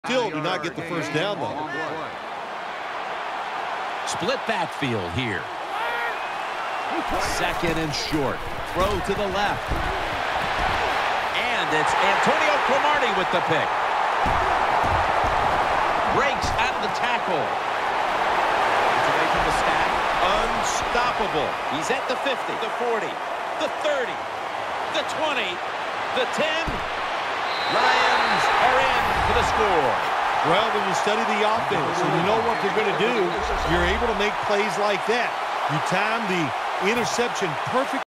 Still do not get the first down, though. Split backfield here. Second and short. Throw to the left. And it's Antonio Cromartie with the pick. Breaks out of the tackle. It's away from the stack. Unstoppable. He's at the 50, the 40, the 30, the 20, the 10. Lions are in for the score. Well, when you study the offense and you know what they're going to do, you're able to make plays like that. You time the interception perfect.